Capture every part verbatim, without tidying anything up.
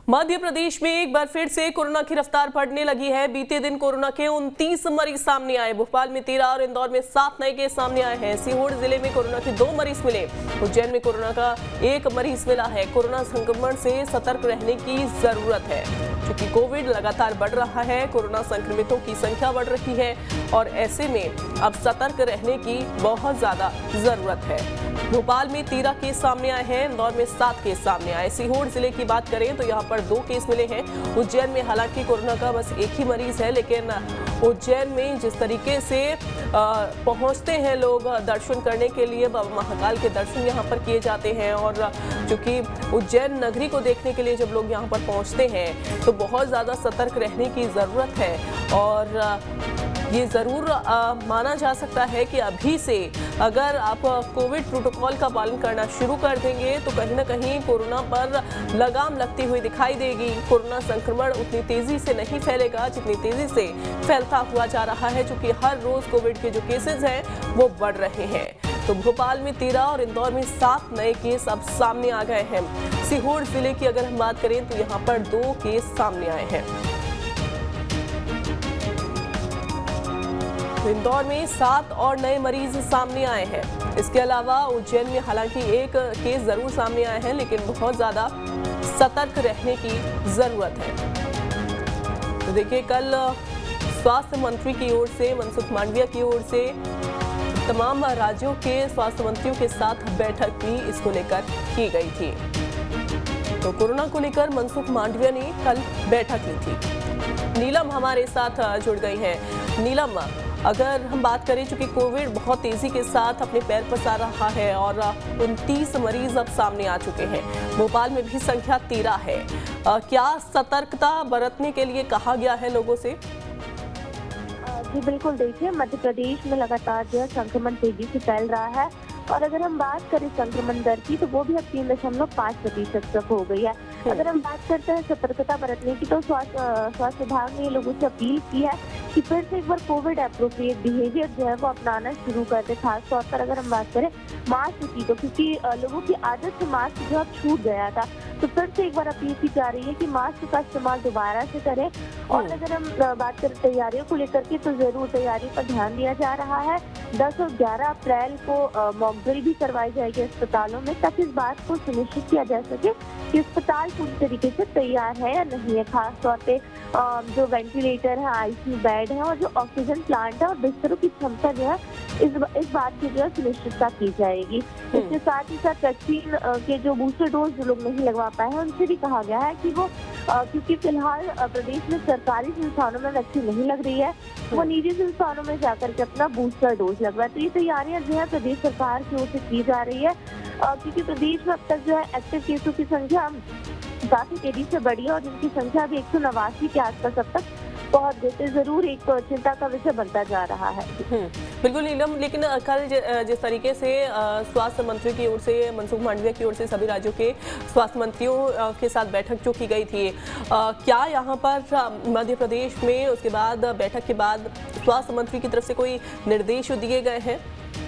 मध्य प्रदेश में एक बार फिर से कोरोना की रफ्तार बढ़ने लगी है। बीते दिन कोरोना के उनतीस मरीज सामने आए। भोपाल में तेरह और इंदौर में सात नए केस सामने आए हैं। सीहोर जिले में कोरोना के दो मरीज मिले। उज्जैन में कोरोना का एक मरीज मिला है। कोरोना संक्रमण से सतर्क रहने की जरूरत है क्योंकि कोविड लगातार बढ़ रहा है। कोरोना संक्रमितों की संख्या बढ़ रही है और ऐसे में अब सतर्क रहने की बहुत ज्यादा जरूरत है। भोपाल में तेरह केस सामने आए हैं। इंदौर में सात केस सामने आए। सीहोर जिले की बात करें तो यहाँ पर दो केस मिले हैं। उज्जैन में हालांकि कोरोना का बस एक ही मरीज है, लेकिन उज्जैन में जिस तरीके से पहुंचते हैं लोग दर्शन करने के लिए, बाबा महाकाल के दर्शन यहाँ पर किए जाते हैं और चूंकि उज्जैन नगरी को देखने के लिए जब लोग यहाँ पर पहुंचते हैं तो बहुत ज़्यादा सतर्क रहने की ज़रूरत है। और ये ज़रूर माना जा सकता है कि अभी से अगर आप कोविड प्रोटोकॉल का पालन करना शुरू कर देंगे तो कहीं ना कहीं कोरोना पर लगाम लगती हुई दिखाई देगी। कोरोना संक्रमण उतनी तेज़ी से नहीं फैलेगा जितनी तेज़ी से फैलता हुआ जा रहा है, क्योंकि हर रोज़ कोविड के जो केसेस हैं वो बढ़ रहे हैं। तो भोपाल में तेरह और इंदौर में सात नए केस अब सामने आ गए हैं। सीहोर जिले की अगर हम बात करें तो यहाँ पर दो केस सामने आए हैं। इंदौर में सात और नए मरीज सामने आए हैं। इसके अलावा उज्जैन में हालांकि एक केस जरूर सामने आए हैं, लेकिन बहुत ज्यादा सतर्क रहने की जरूरत है। तो देखिए, कल स्वास्थ्य मंत्री की ओर से, मनसुख मांडविया की ओर से तमाम राज्यों के स्वास्थ्य मंत्रियों के साथ बैठक भी इसको लेकर की गई थी। तो कोरोना को लेकर मनसुख मांडविया ने कल बैठक ली थी। नीलम हमारे साथ जुड़ गई है। नीलम, अगर हम बात करें, चूंकि कोविड बहुत तेजी के साथ अपने पैर पसार रहा है और उनतीस मरीज अब सामने आ चुके हैं। भोपाल में भी संख्या तेरह है। क्या सतर्कता बरतने के लिए कहा गया है लोगों से? जी बिल्कुल, देखिए, मध्य प्रदेश में लगातार जो है संक्रमण तेजी से फैल रहा है और अगर हम बात करें संक्रमण दर की तो वो भी अब तीन दशमलव पाँच प्रतिशत तक हो गई है। अगर हम बात करते हैं सतर्कता बरतने की तो स्वास्थ्य स्वास्थ्य विभाग ने लोगों से अपील की है कि फिर से एक बार कोविड एप्रोप्रिएट बिहेवियर जो है वो अपनाना शुरू कर दे। खास तौर पर अगर हम बात करें मास्क की, तो क्योंकि लोगों की आदत से मास्क जो अब छूट गया था, तो फिर से एक बार अपील की जा रही है कि मास्क का इस्तेमाल दोबारा से करें। और अगर हम बात करें तैयारियों को लेकर के तो जरूर तैयारी पर ध्यान दिया जा रहा है। दस और ग्यारह अप्रैल को मॉक ड्रिल भी करवाई जाएगी अस्पतालों में, ताकि इस बात को सुनिश्चित किया जा सके कि अस्पताल पूरी तरीके से तैयार है या नहीं है। खास तौर पे जो वेंटिलेटर है, आईसीयू बेड है और जो ऑक्सीजन प्लांट है और बिस्तरों की क्षमता जो है इस इस बात की जो है सुनिश्चितता की जाएगी। इसके साथ ही साथ वैक्सीन के जो बूस्टर डोज जो लोग नहीं लगवा पाए हैं उनसे भी कहा गया है कि वो, क्योंकि फिलहाल प्रदेश में सरकारी संस्थानों में वैक्सीन नहीं लग रही है, वो निजी संस्थानों में जाकर के अपना बूस्टर डोज लगवाए। तो ये तैयारियां जो है प्रदेश सरकार की ओर से की जा रही है, क्योंकि प्रदेश में अब तक जो है एक्टिव केसों की संख्या काफी तेजी से बढ़ी है और जिनकी संख्या भी एक सौ नवासी के आसपास अब तक पहुंच गई। तो जरूर एक चिंता का विषय बनता जा रहा है। बिल्कुल नीलम, लेकिन कल जिस तरीके से स्वास्थ्य मंत्री की ओर से, मनसुख मांडविया की ओर से सभी राज्यों के स्वास्थ्य मंत्रियों के साथ बैठक जो की गई थी, क्या यहाँ पर मध्य प्रदेश में उसके बाद बैठक के बाद स्वास्थ्य मंत्री की तरफ से कोई निर्देश दिए गए हैं?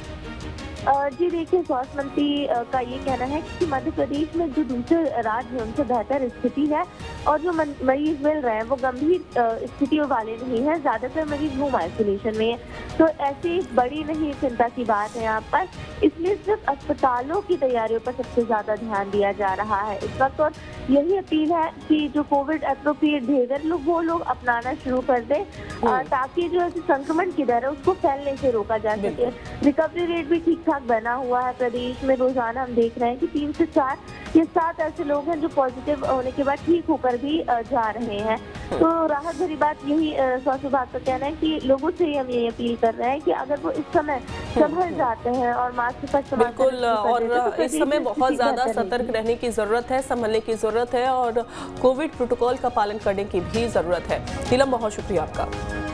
जी देखिए, स्वास्थ्य मंत्री का ये कहना है कि मध्य प्रदेश में जो दूसरे राज्य हैं उनसे बेहतर स्थिति है और जो मरीज मिल रहे हैं वो गंभीर स्थितियों वाले नहीं है। ज्यादातर मरीज होम आइसोलेशन में है, तो ऐसी बड़ी नहीं चिंता की बात है यहाँ पर। इसलिए सिर्फ अस्पतालों की तैयारियों पर सबसे ज्यादा ध्यान दिया जा रहा है इस वक्त। और यही अपील है कि जो कोविड एप्रोप्रिएट बिहेवियर लोग वो लोग अपनाना शुरू कर दें, ताकि जो ऐसे संक्रमण की दर है उसको फैलने से रोका जा सके। रिकवरी रेट भी ठीक ठाक बना हुआ है प्रदेश में। रोजाना हम देख रहे हैं कि तीन से चार या सात ऐसे लोग हैं जो पॉजिटिव होने के बाद ठीक होकर भी जा रहे हैं। तो राहत भरी बात यही स्वास्थ्य विभाग का कहना है कि लोगों से हम ये अपील कर रहे हैं कि अगर वो इस समय संभल जाते हैं और मास्क का इस्तेमाल, बिल्कुल, और इस समय बहुत ज्यादा सतर्क रहने की जरूरत है, संभलने की जरूरत है और कोविड प्रोटोकॉल का पालन करने की भी जरूरत है। नीलम, बहुत शुक्रिया आपका।